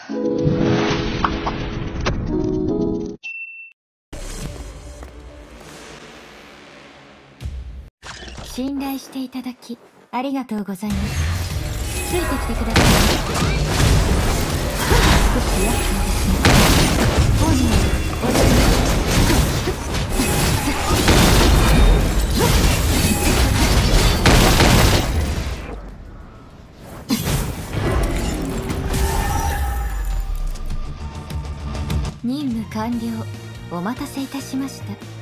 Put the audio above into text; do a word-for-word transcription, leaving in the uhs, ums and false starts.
信頼していただきありがとうございます。ついてきてください。少し厄介ですね。本人お願いします。任務完了。お待たせいたしました。